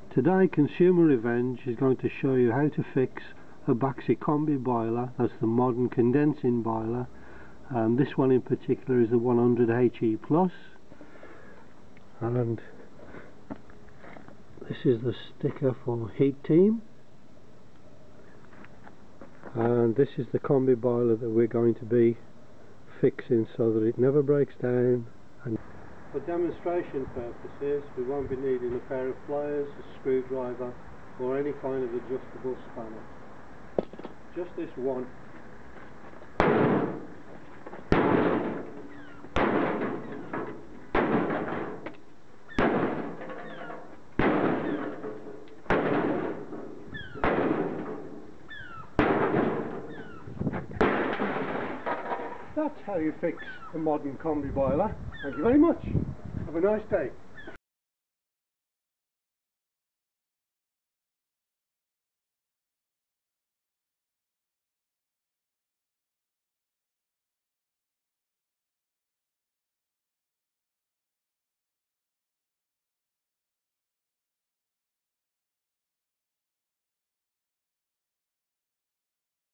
Today Consumer Revenge is going to show you how to fix a Baxi Combi boiler. That's the modern condensing boiler, and this one in particular is the 100 HE plus, and this is the sticker for Heat Team, and this is the Combi boiler that we're going to be fixing so that it never breaks down. And for demonstration purposes, we won't be needing a pair of pliers, a screwdriver or any kind of adjustable spanner. Just this one. That's how you fix a modern combi boiler. Thank you very much. Have a nice day.